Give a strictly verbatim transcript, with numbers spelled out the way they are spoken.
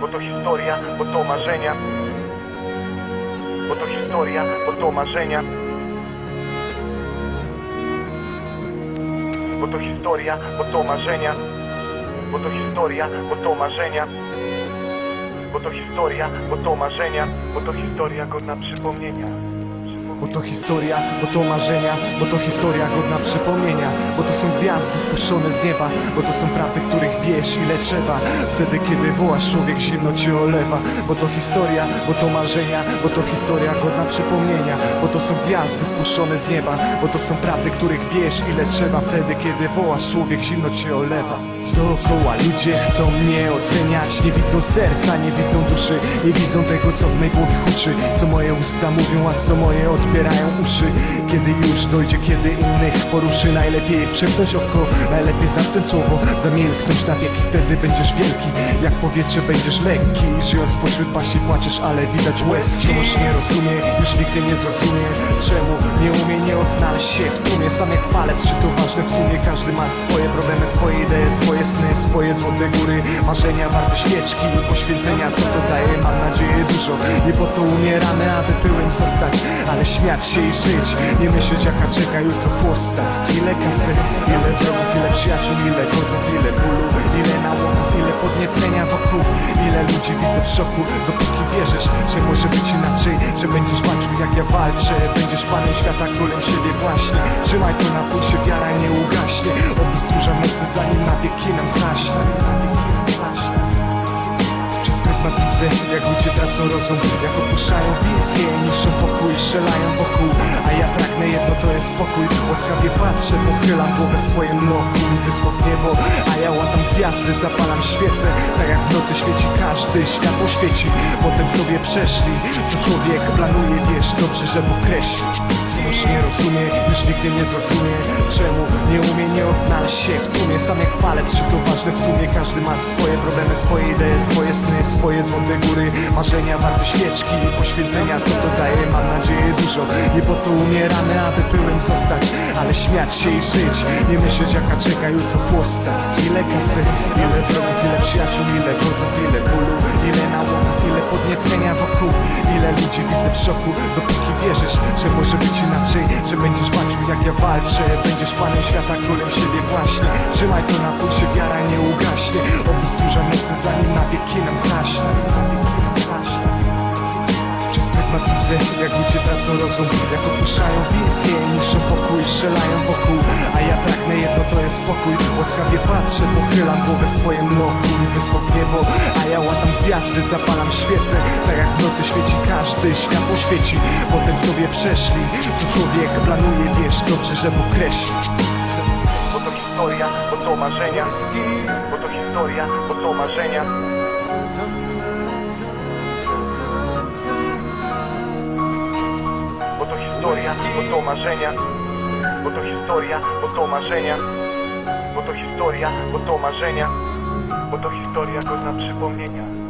bo to historia, bo to marzenia. Bo to historia, bo to marzenia. Bo to historia, bo to marzenia. Bo to historia, bo to marzenia. Bo to historia, bo to marzenia. Bo to historia godna przypomnienia. Bo to historia, bo to marzenia, bo to historia godna przypomnienia. Bo to są gwiazdy spuszczone z nieba, bo to są prawdy, których wiesz ile trzeba. Wtedy kiedy wołasz, człowiek zimno cię olewa. Bo to historia, bo to marzenia, bo to historia godna przypomnienia. Bo to są gwiazdy spuszczone z nieba, bo to są prawdy, których wiesz ile trzeba. Wtedy kiedy wołasz, człowiek zimno cię olewa. Dookoła ludzie chcą mnie oceniać, nie widzą serca, nie widzą duszy, nie widzą tego, co w mej głowie huczy, co moje usta mówią, a co moje odbierają uszy. Kiedy już dojdzie, kiedy innych poruszy, najlepiej przepnąć oko, najlepiej zamknąć słowo, zamilknąć na wieki. Wtedy będziesz wielki, jak powietrze będziesz lekki. Żyjąc pośród paści płaczesz, ale widać łezki. Ktoś nie rozumie, już nigdy nie zrozumie, czemu nie umie nie odnaleźć się w tłumie. Sam jak palec, czy to ważne w sumie, każdy ma swoje problemy, swoje idee, swoje sny, swoje złote góry, marzenia warte świeczki i poświęcenia, co to daje, mam nadzieję dużo. Nie po to umieramy, aby pyłem zostać, ale śmiać się i żyć, nie myśleć jaka czeka jutro chłosta. Ile kasy, ile wrogów, ile przyjaciół, ile godzów, ile bólu, ile nałogów, ile podniecenia wokół, ile ludzi widzę w szoku. Dopóki wierzysz, że może być inaczej, że będziesz walczył jak ja walczę, będziesz panem świata, królem siebie właśnie. Trzymaj to na pulsie, wiara nie ugaśnie, oby stróża mocy zanim na wieki nam zaśnie. Przez pryzmat widzę, jak ludzie tracą rozum, jak opuszczają wizję, niszczą pokój, strzelają wokół. A ja pragnę jedno, to jest spokój. Łaskawie patrzę, pochylam głowę w swoim lochu, wysoko w niebo, a ja łatam gwiazdy, zapalam świecę. Tak jak w nocy świeci każdy, światło świeci. Potem sobie przeszli, co człowiek planuje, wiesz dobrze, że Bóg kreśli. Już nie rozumie, już nigdy nie zrozumie, czemu nie umie nie odnaleźć się w tłumie. Sam jak palec, czy to ważne w sumie, każdy ma swoje problemy, swoje idee, swoje sny, swoje złote góry, marzenia warte świeczki i poświęcenia, co to daje, mam nadzieję dużo. Nie po to umieramy, aby pyłem zostać, ale śmiać się i żyć, nie myśleć jaka czeka jutro chłosta. Ile kasy, ile wrogów, ile przyjaciół, ile godzów, ile bólu, ile nałogów, ile podniecenia wokół, ile ludzi widzę w szoku. Dopóki wierzysz, że może być inaczej, że będziesz walczył jak ja walczę, będziesz panem świata, królem siebie właśnie. Trzymaj to na pulsie, wiara nie ugaśnie, oby stróża mocy zanim na wieki nam zaśnie. Przez pryzmat widzę, jak ludzie tracą rozum, jak opuszczają wizję, niszczą pokój, strzelają wokół. A ja pragnę jedno, to jest spokój. Łaskawie patrzę, pochylam głowę w swoim lochu, wysoko w niebo, a ja łatam gwiazdy, zapalam świecę. Tak jak w nocy świeci każdy, światło świeci. Potem sobie przeszli, co człowiek planuje, wiesz dobrze, że Bóg kreśli. Bo to historia, bo to marzenia. Bo to historia, bo to marzenia. Bo to historia, bo to marzenia. Bo to historia, bo to marzenia. Bo to historia, bo to marzenia. Bo to historia godna przypomnienia.